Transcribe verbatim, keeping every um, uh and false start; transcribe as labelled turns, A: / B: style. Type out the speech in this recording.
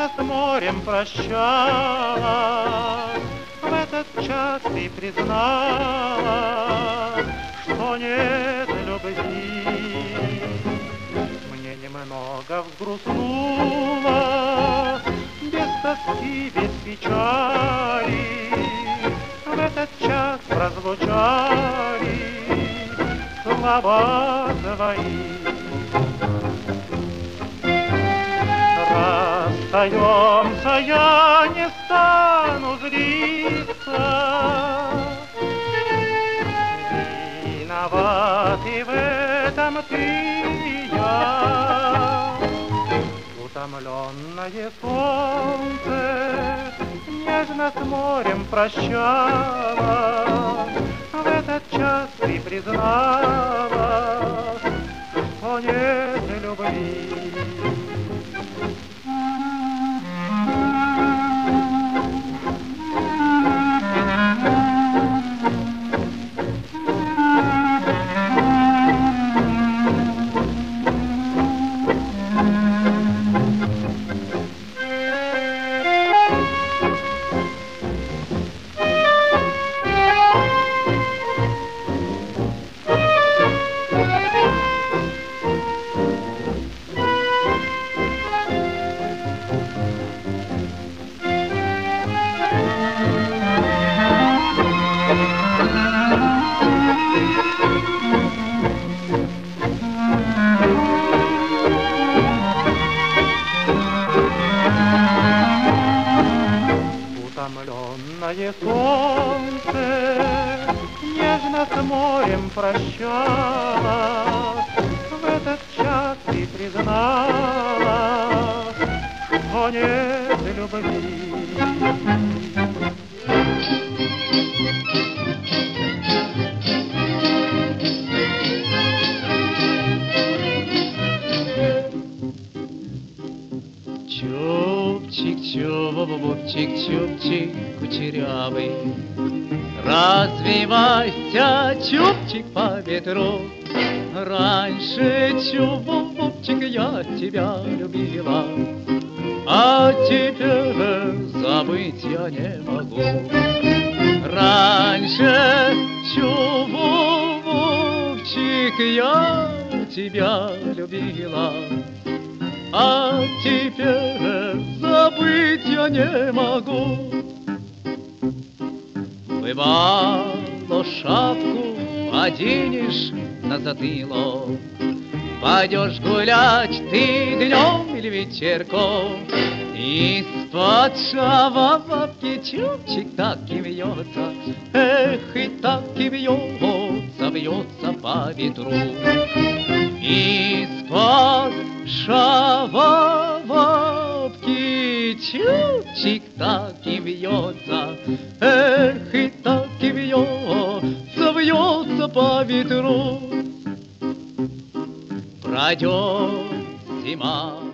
A: Нежно с морем прощалась, в этот час ты призналась, что нет любви. Мне немного взгрустнуло, без тоски, без печали, в этот час прозвучали слова твои. Расстаемся, я не стану злиться, виноват и в этом ты и я. Утомленное солнце нежно с морем прощалось, в этот час ты призналась, что нет любви. Утомленное солнце нежно с морем прощалось, в этот час ты призналась, что нет любви.
B: Чубчик, чубчик, чубчик кучерявый, развивайся, чубчик, по ветру. Раньше, чубчик, я тебя любила, а теперь забыть я не могу. Раньше, чубчик, я тебя любила, а теперь забыть я не могу. Бывало, шапку оденешь на затылок, пойдешь гулять ты днем или вечерком, из-под шавовки чубчик так и вьется, эх, и так и вьется, вьется по ветру. Из-под шавовки чубчик так и вьется, эх, и так и вьется, вьется по ветру. Пройдет зима,